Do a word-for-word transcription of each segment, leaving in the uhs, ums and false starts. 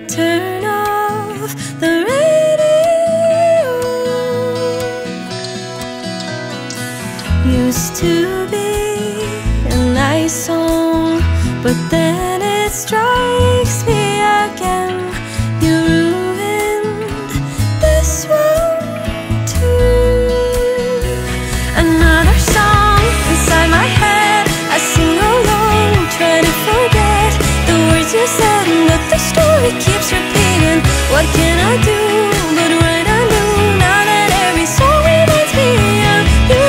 turn off the radio. Used to be a nice song, but then it strikes me again. You ruined this one too. Another song inside my head, I sing along, try to forget the words you said, but the story keeps repeating. What can I do but write anew, now that every song reminds me of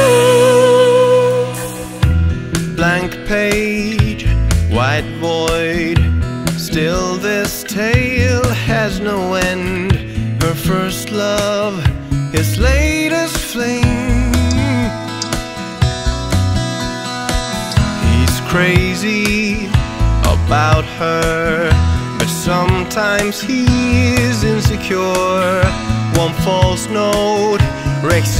you? Blank page, white void, still this tale has no end. Her first love, his latest flame. He's crazy about her, but sometimes he is insecure. One false note wrecks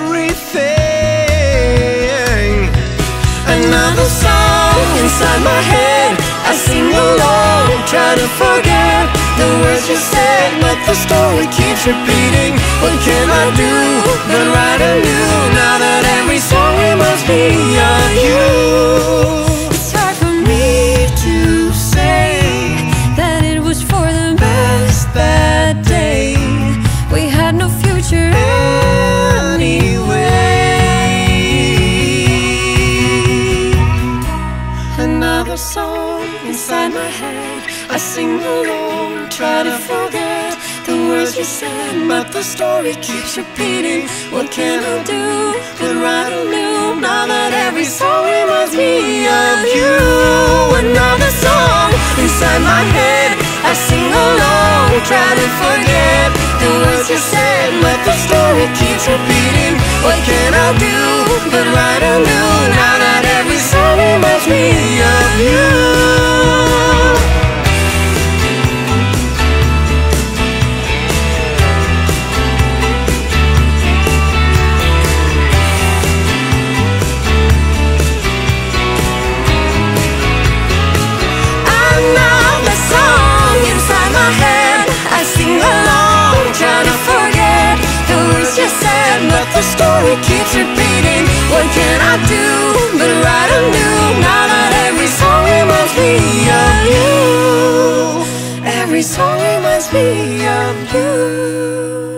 everything. Another song inside my head, I sing along, try to forget the words you said, but the story keeps repeating. What can I do but write anew, now that every song reminds me of you? It's hard for me to say that it was for the best that day. We had no future anyway. Another song inside my head, I sing along, try to forget the words you said, but the story keeps repeating. What can I do but write anew, now that every song reminds me of you? Another song inside my head, I sing along, try to forget the words you said, but the story keeps repeating. What can I do but write anew, now that every song reminds me of you? Another song inside my head, I sing along, trying to forget the words you said, but the story keeps repeating. What can I do but write anew, now that every song reminds me of you? Every song reminds me of you.